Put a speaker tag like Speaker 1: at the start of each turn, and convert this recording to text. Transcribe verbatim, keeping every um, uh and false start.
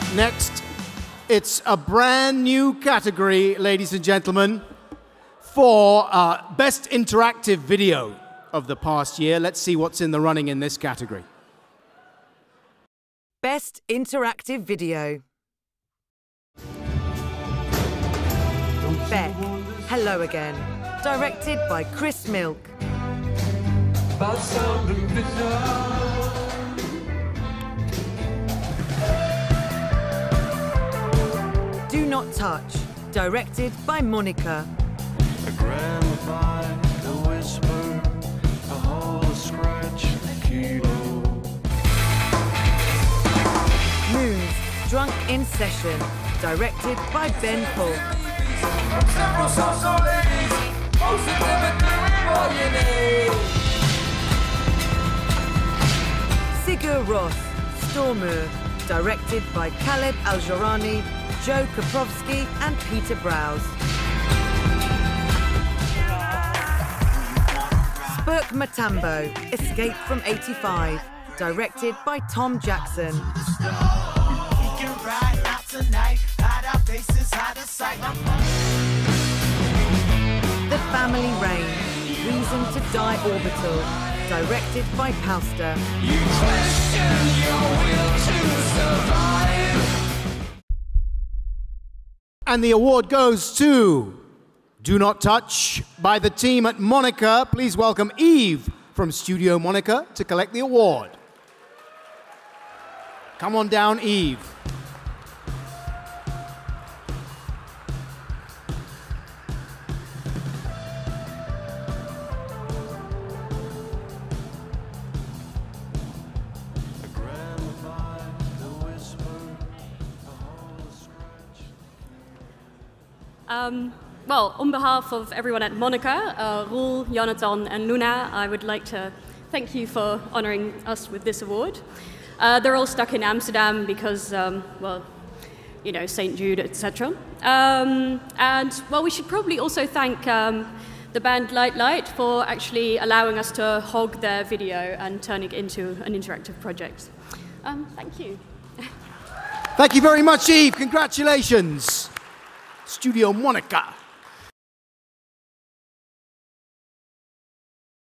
Speaker 1: Next, it's a brand new category, ladies and gentlemen, for uh, Best Interactive Video of the past year. Let's see what's in the running in this category.
Speaker 2: Best Interactive Video. Beck, Hello Again, directed by Chris Milk. Do Not Touch, directed by Monica.
Speaker 3: A grandma, a whisper, a whole scratch, a kilo.
Speaker 2: Moons, Drunk in Session, directed by Ben Falk. Sigur Rós, Stormur, directed by Khaled Al-Jourani, Joe Koprovsky and Peter Browse. Spurk Matambo, Escape from eighty-five, directed by Tom Jackson. The Family Reign, Reason to Die Orbital, directed by Pauster.
Speaker 3: You question your will to survive.
Speaker 1: And the award goes to Do Not Touch by the team at Monica. Please welcome Eve from Studio Monica to collect the award. Come on down, Eve.
Speaker 4: Um, well, on behalf of everyone at Monica, uh, Roel, Jonathan and Luna, I would like to thank you for honouring us with this award. Uh, they're all stuck in Amsterdam because, um, well, you know, Saint Jude, et cetera. Um, and, well, we should probably also thank um, the band Light Light for actually allowing us to hog their video and turn it into an interactive project. Um, thank you.
Speaker 1: Thank you very much, Eve. Congratulations. Studio Monica.